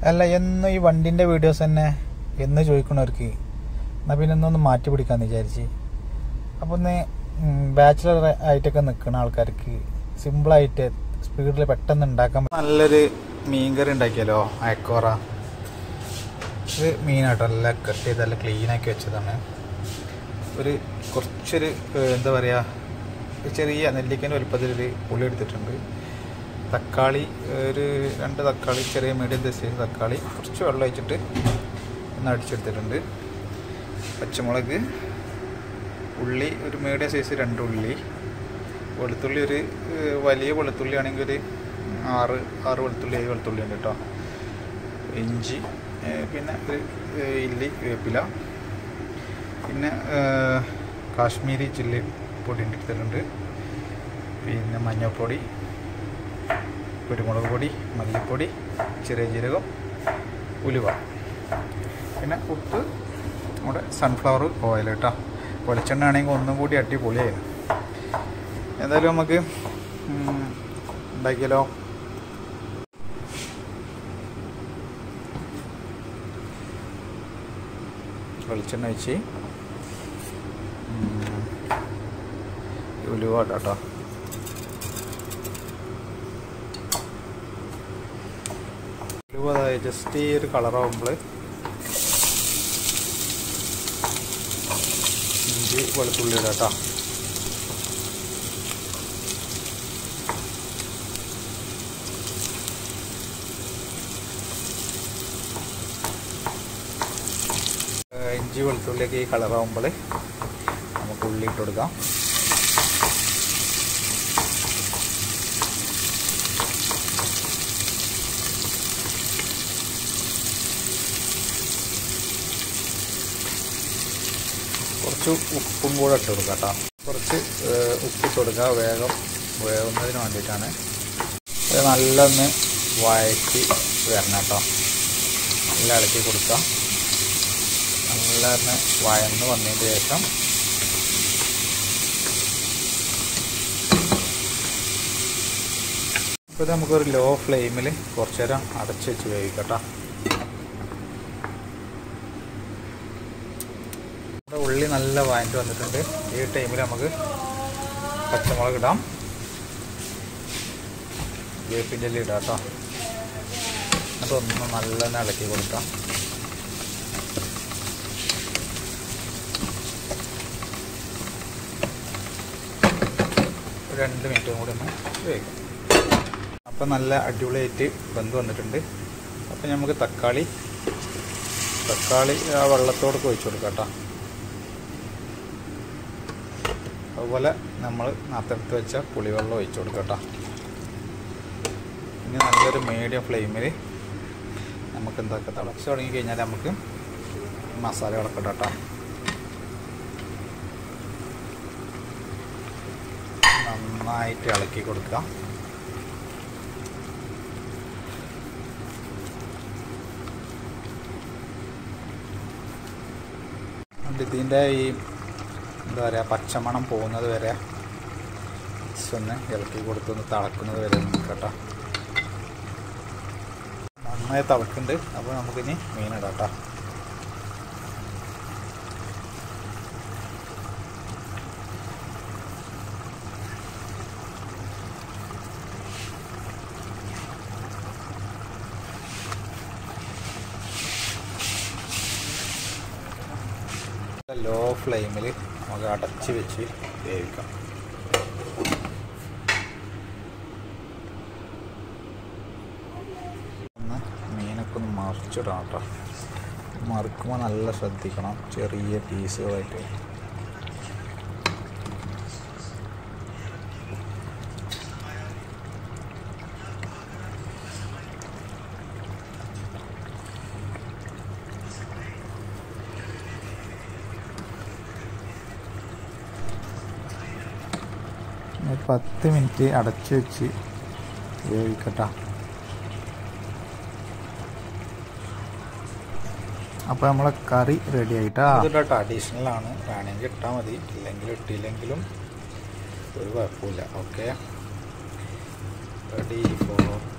അല്ല എന്നും ഈ വണ്ടിൻ്റെ വീഡിയോസ് തന്നെ എന്ന് ചോദിക്കണവർക്ക് എന്നാൽ പിന്നെ ഒന്നൊന്ന് മാറ്റി പിടിക്കാമെന്ന് വിചാരിച്ച്. അപ്പോൾ ഒന്ന് ബാച്ചിലർ ആയിട്ടൊക്കെ നിൽക്കുന്ന ആൾക്കാർക്ക് സിമ്പിളായിട്ട് സ്പീഡിൽ പെട്ടെന്ന് ഉണ്ടാക്കാൻ നല്ലൊരു മീൻകറി ഉണ്ടാക്കിയാലോ. അയക്കോറ ഇത് മീനാട്ടോ, നല്ല കട്ട് ചെയ്ത് നല്ല ക്ലീനാക്കി വെച്ചതാണ്. കുറച്ചൊരു എന്താ പറയുക, ചെറിയ നെല്ലിക്കൻ്റെ വലുപ്പത്തിലൊരു പുളി എടുത്തിട്ടുണ്ട്. തക്കാളി ഒരു 2 തക്കാളി, ചെറിയ മീഡിയം സൈസ് തക്കാളി, കുറച്ച് വെള്ളം ഒഴിച്ചിട്ട് ഒന്ന് അടിച്ചെടുത്തിട്ടുണ്ട്. പച്ചമുളക്, ഉള്ളി ഒരു മീഡിയം സൈസ് 2 ഉള്ളി, വെളുത്തുള്ളി ഒരു വലിയ വെളുത്തുള്ളി ആണെങ്കിൽ ഒരു 6 വെളുത്തുള്ളി 7 വെളുത്തുള്ളി ഉണ്ട് കേട്ടോ. ഇഞ്ചി, പിന്നെ ഒരു ഇല്ലി വേപ്പില, പിന്നെ കാശ്മീരി ചില്ലി പൊടി എടുത്തിട്ടുണ്ട്, പിന്നെ മഞ്ഞൾപ്പൊടി, കുരുമുളക് പൊടി, മല്ലിപ്പൊടി, ചെറിയ ജീരകം, ഉലുവ, പിന്നെ ഉപ്പ്, നമ്മുടെ സൺഫ്ലവർ ഓയിൽ കേട്ടോ. വെളിച്ചെണ്ണ ആണെങ്കിൽ ഒന്നും കൂടി അടിപൊളിയായിരുന്നു. എന്തായാലും നമുക്ക് ഉണ്ടാക്കിയാലോ. വെളിച്ചെണ്ണ ഒഴിച്ച് ഉലുവ കേട്ടോ. ഉലുവ ജസ്റ്റ് ഈ ഒരു കളറാകുമ്പോൾ ഇഞ്ചി വെളുത്തുള്ളി ഇടാം കേട്ടോ. ഇഞ്ചി വെളുത്തുള്ളിയൊക്കെ ഈ കളറാകുമ്പോൾ നമുക്ക് ഉള്ളി ഇട്ട് കൊടുക്കാം. കുറച്ച് ഉപ്പും കൂടെ ഇട്ട് കൊടുക്കാം കേട്ടോ. കുറച്ച് ഉപ്പിട്ട് കൊടുക്കുക, വേവുന്നതിന് വേണ്ടിയിട്ടാണ്. അത് നല്ലൊന്ന് വഴറ്റി വരണം കേട്ടോ. നല്ല ഇളക്കി കൊടുക്കുക. നല്ല വഴന്ന് വന്നതിന് ശേഷം ഇപ്പോൾ നമുക്കൊരു ലോ ഫ്ലെയിമിൽ കുറച്ച് നേരം അടച്ച് വെച്ച് വേവിക്കട്ടോ. ഇവിടെ ഉള്ളി നല്ല വഴഞ്ഞ് വന്നിട്ടുണ്ട്. ഈ ടൈമിൽ നമുക്ക് പച്ചമുളക് ഇടാം, വേപ്പിൻ്റെ ഇല ഇടാം കേട്ടോ. അതൊന്ന് നല്ലോണം ഇളക്കി കൊടുക്കാം. 2 മിനിറ്റും കൂടി ഒന്ന് വേവിക്കാം. അപ്പം നല്ല അടിപൊളിയായിട്ട് വെന്ത് വന്നിട്ടുണ്ട്. അപ്പം നമുക്ക് തക്കാളി ആ വെള്ളത്തോട് ഒഴിച്ചു കൊടുക്കാം കേട്ടോ. അതുപോലെ നമ്മൾ നേരത്തെ വെച്ച പുളിവെള്ളം ഒഴിച്ചു കൊടുക്കാം കേട്ടോ. ഇനി നല്ലൊരു മീഡിയം ഫ്ലെയിമിൽ നമുക്ക് എന്താക്കാം, തിളച്ച് തുടങ്ങി കഴിഞ്ഞാൽ നമുക്ക് മസാലകളൊക്കെ ഇടാം കേട്ടോ. നന്നായിട്ട് ഇളക്കി കൊടുക്കാം. ഇതിൻ്റെ ഈ എന്താ പറയുക, പച്ചമണം പോകുന്നത് വരെ ഒന്ന് ഇളക്കി കൊടുത്തൊന്ന് തിളക്കുന്നത് വരെ കേട്ടോ. നന്നായി തിളക്കുന്നുണ്ട്. അപ്പോൾ നമുക്കിനി മീനിടാം കേട്ടോ. ലോ ഫ്ലെയിമിൽ നമുക്ക് അടച്ച് വെച്ച് വേവിക്കാം. ഒന്ന് മീനൊക്കെ ഒന്ന് മറിച്ചിടാം കേട്ടോ. മറിക്കുമ്പോൾ നല്ല ശ്രദ്ധിക്കണം, ചെറിയ പീസുകളായിട്ട്. ഒരു 10 മിനിറ്റ് അടച്ചു വെച്ച് വേവിക്കട്ടോ. അപ്പോൾ നമ്മളെ കറി റെഡി ആയിട്ടാ. ഇതിലോട്ട് അഡീഷണൽ ആണ്, വേണമെങ്കിൽ ഇട്ടാൽ മതി, ഇല്ലെങ്കിൽ ഇട്ടില്ലെങ്കിലും ഒരു കുഴപ്പമില്ല. Okay, ready for